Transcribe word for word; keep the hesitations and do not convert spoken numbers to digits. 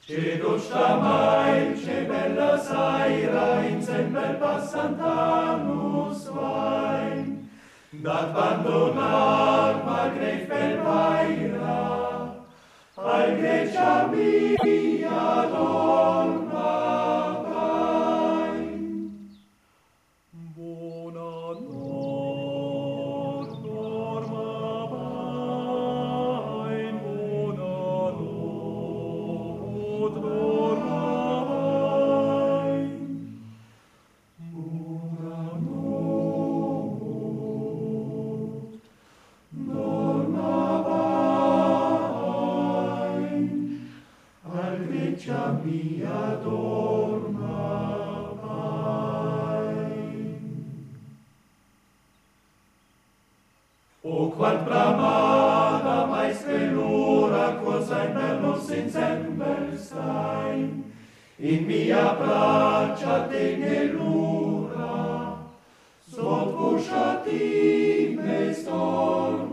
Ce dolce mai, ce bella saira, in sempre passant annus vai, dat abandonar magre pel paira, al Grecia mia donna vai. Bona notte, dorma vai, bona notte, dorma vai. Bona notte, dorma vai, al Grecia mia dorma vai. O quant bramata mai spelura, cosa in bello senz'embel stai, in mia braccia tenelura, sotto sciati me storno.